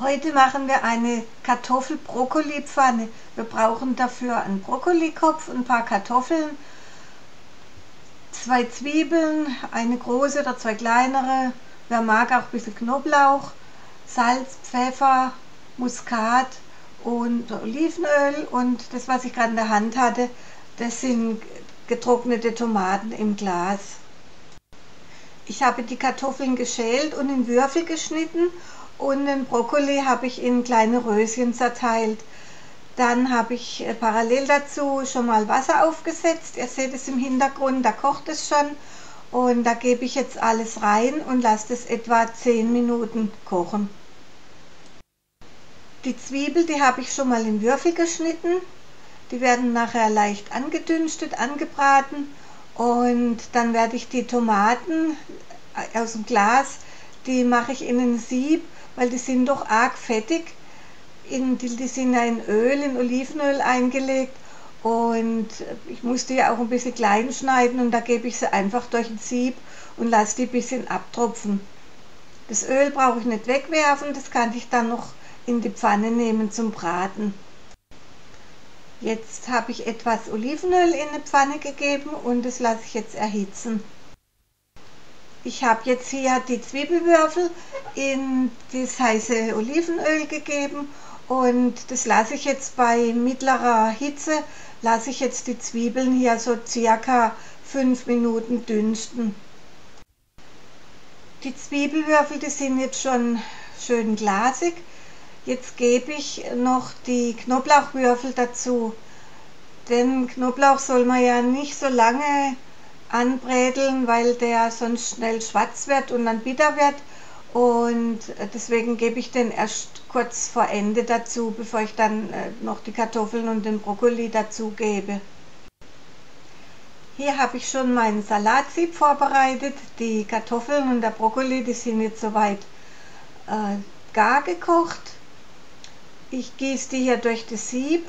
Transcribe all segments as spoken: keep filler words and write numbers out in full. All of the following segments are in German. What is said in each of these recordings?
Heute machen wir eine Kartoffel-Brokkoli-Pfanne. Wir brauchen dafür einen Brokkolikopf, ein paar Kartoffeln, zwei Zwiebeln, eine große oder zwei kleinere, wer mag auch ein bisschen Knoblauch, Salz, Pfeffer, Muskat und Olivenöl, und das, was ich gerade in der Hand hatte, das sind getrocknete Tomaten im Glas. Ich habe die Kartoffeln geschält und in Würfel geschnitten und den Brokkoli habe ich in kleine Röschen zerteilt. Dann habe ich parallel dazu schon mal Wasser aufgesetzt. Ihr seht es im Hintergrund, da kocht es schon. Und da gebe ich jetzt alles rein und lasse es etwa zehn Minuten kochen. Die Zwiebel, die habe ich schon mal in Würfel geschnitten. Die werden nachher leicht angedünstet, angebraten. Und dann werde ich die Tomaten aus dem Glas, die mache ich in ein Sieb, weil die sind doch arg fettig. In, die, die sind ja in Öl, in Olivenöl eingelegt, und ich musste ja auch ein bisschen klein schneiden, und da gebe ich sie einfach durch ein Sieb und lasse die ein bisschen abtropfen. Das Öl brauche ich nicht wegwerfen, das kann ich dann noch in die Pfanne nehmen zum Braten. Jetzt habe ich etwas Olivenöl in eine Pfanne gegeben und das lasse ich jetzt erhitzen. Ich habe jetzt hier die Zwiebelwürfel in das heiße Olivenöl gegeben und das lasse ich jetzt bei mittlerer Hitze, lasse ich jetzt die Zwiebeln hier so circa fünf Minuten dünsten. Die Zwiebelwürfel, die sind jetzt schon schön glasig. Jetzt gebe ich noch die Knoblauchwürfel dazu. Den Knoblauch soll man ja nicht so lange anbräteln, weil der sonst schnell schwarz wird und dann bitter wird. Und deswegen gebe ich den erst kurz vor Ende dazu, bevor ich dann noch die Kartoffeln und den Brokkoli dazu gebe. Hier habe ich schon meinen Salatsieb vorbereitet. Die Kartoffeln und der Brokkoli, die sind jetzt soweit äh, gar gekocht. Ich gieße die hier durch das Sieb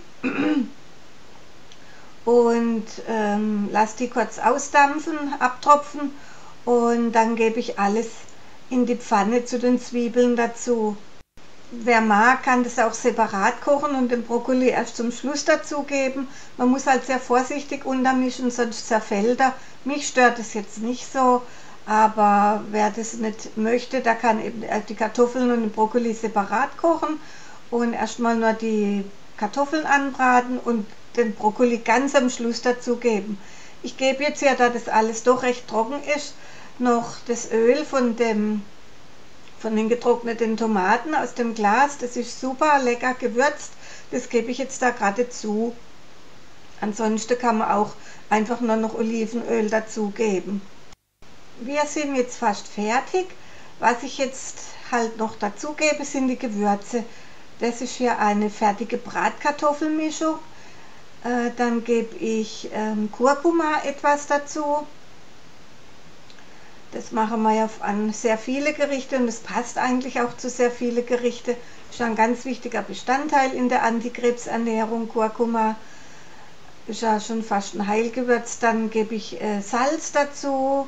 und ähm, lasse die kurz ausdampfen, abtropfen, und dann gebe ich alles in die Pfanne zu den Zwiebeln dazu. Wer mag, kann das auch separat kochen und den Brokkoli erst zum Schluss dazu geben. Man muss halt sehr vorsichtig untermischen, sonst zerfällt er. Mich stört es jetzt nicht so, aber wer das nicht möchte, der kann eben die Kartoffeln und den Brokkoli separat kochen und erstmal nur die Kartoffeln anbraten und den Brokkoli ganz am Schluss dazu geben. Ich gebe jetzt ja, da das alles doch recht trocken ist, noch das Öl von dem von den getrockneten Tomaten aus dem Glas. Das ist super lecker gewürzt. Das gebe ich jetzt da gerade zu. Ansonsten kann man auch einfach nur noch Olivenöl dazu geben. Wir sind jetzt fast fertig. Was ich jetzt halt noch dazu gebe, sind die Gewürze. Das ist hier eine fertige Bratkartoffelmischung. Äh, dann gebe ich ähm, Kurkuma etwas dazu. Das machen wir ja an sehr viele Gerichte und das passt eigentlich auch zu sehr viele Gerichte. Ist ein ganz wichtiger Bestandteil in der Antikrebsernährung. Kurkuma ist ja schon fast ein Heilgewürz. Dann gebe ich äh, Salz dazu.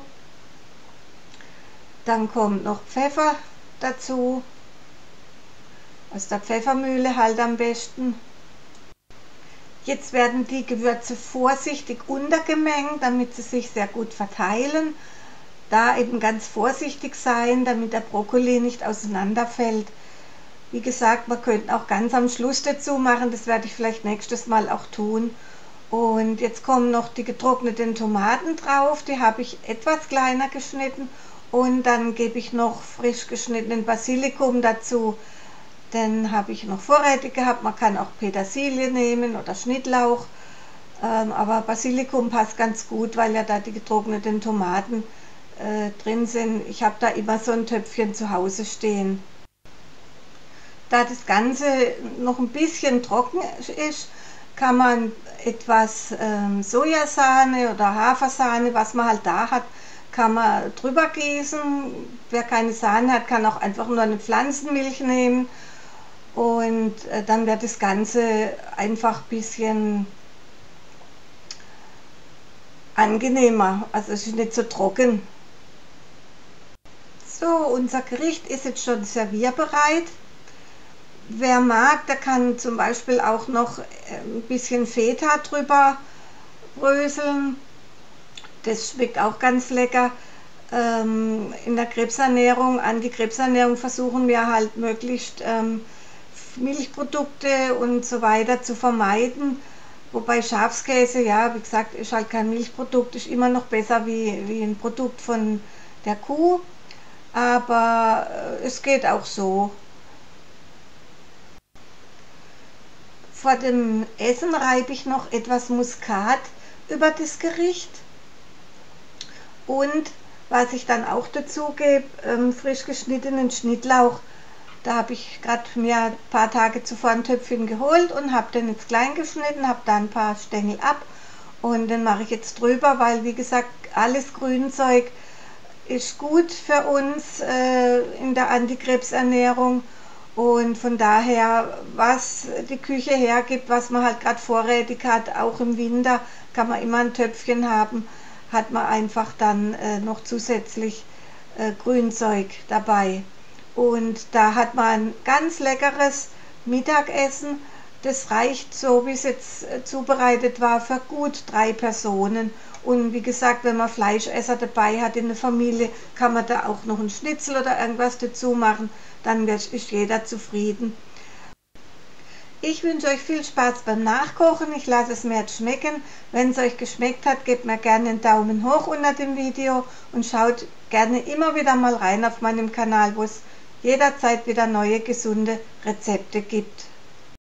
Dann kommt noch Pfeffer dazu. Aus der Pfeffermühle halt am besten. Jetzt werden die Gewürze vorsichtig untergemengt, damit sie sich sehr gut verteilen. Da eben ganz vorsichtig sein, damit der Brokkoli nicht auseinanderfällt. Wie gesagt, man könnte auch ganz am Schluss dazu machen, das werde ich vielleicht nächstes Mal auch tun. Und jetzt kommen noch die getrockneten Tomaten drauf, die habe ich etwas kleiner geschnitten, und dann gebe ich noch frisch geschnittenen Basilikum dazu. Den habe ich noch vorrätig gehabt, man kann auch Petersilie nehmen oder Schnittlauch, ähm, aber Basilikum passt ganz gut, weil ja da die getrockneten Tomaten äh, drin sind. Ich habe da immer so ein Töpfchen zu Hause stehen. Da das Ganze noch ein bisschen trocken ist, kann man etwas ähm, Sojasahne oder Hafersahne, was man halt da hat, kann man drüber gießen. Wer keine Sahne hat, kann auch einfach nur eine Pflanzenmilch nehmen. Und äh, dann wird das Ganze einfach ein bisschen angenehmer. Also es ist nicht so trocken. So, unser Gericht ist jetzt schon servierbereit. Wer mag, der kann zum Beispiel auch noch ein bisschen Feta drüber bröseln. Das schmeckt auch ganz lecker. Ähm, in der Krebsernährung, an die Krebsernährung versuchen wir halt möglichst ähm, Milchprodukte und so weiter zu vermeiden. Wobei Schafskäse, ja, wie gesagt, ist halt kein Milchprodukt, ist immer noch besser wie, wie ein Produkt von der Kuh. Aber äh, es geht auch so. Vor dem Essen reibe ich noch etwas Muskat über das Gericht. Und was ich dann auch dazu gebe, ähm, frisch geschnittenen Schnittlauch. Da habe ich gerade mir ein paar Tage zuvor ein Töpfchen geholt und habe den jetzt klein geschnitten, habe da ein paar Stängel ab und den mache ich jetzt drüber, weil wie gesagt, alles Grünzeug ist gut für uns äh, in der Antikrebsernährung. Und von daher, was die Küche hergibt, was man halt gerade vorrätig hat, auch im Winter kann man immer ein Töpfchen haben, hat man einfach dann äh, noch zusätzlich äh, Grünzeug dabei. Und da hat man ein ganz leckeres Mittagessen. Das reicht so, wie es jetzt äh, zubereitet war, für gut drei Personen. Und wie gesagt, wenn man Fleischesser dabei hat in der Familie, kann man da auch noch einen Schnitzel oder irgendwas dazu machen. Dann ist jeder zufrieden. Ich wünsche euch viel Spaß beim Nachkochen. Ich lasse es mir jetzt schmecken. Wenn es euch geschmeckt hat, gebt mir gerne einen Daumen hoch unter dem Video und schaut gerne immer wieder mal rein auf meinem Kanal, wo es jederzeit wieder neue gesunde Rezepte gibt.